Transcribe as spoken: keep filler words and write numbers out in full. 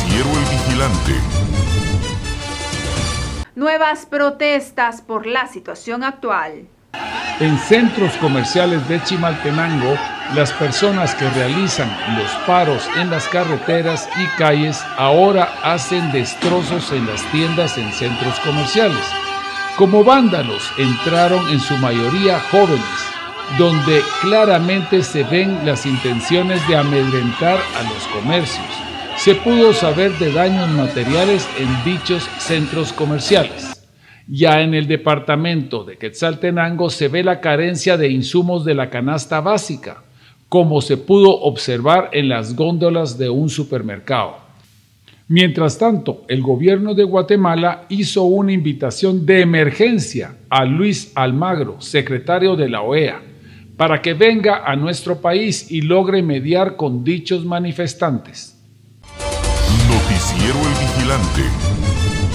Noticiero El Vigilante. Nuevas protestas por la situación actual. En centros comerciales de Chimaltenango, las personas que realizan los paros en las carreteras y calles ahora hacen destrozos en las tiendas en centros comerciales. Como vándalos entraron en su mayoría jóvenes, donde claramente se ven las intenciones de amedrentar a los comercios. Se pudo saber de daños materiales en dichos centros comerciales. Ya en el departamento de Quetzaltenango se ve la carencia de insumos de la canasta básica, como se pudo observar en las góndolas de un supermercado. Mientras tanto, el gobierno de Guatemala hizo una invitación de emergencia a Luis Almagro, secretario de la O E A, para que venga a nuestro país y logre mediar con dichos manifestantes. Noticiero El Vigilante.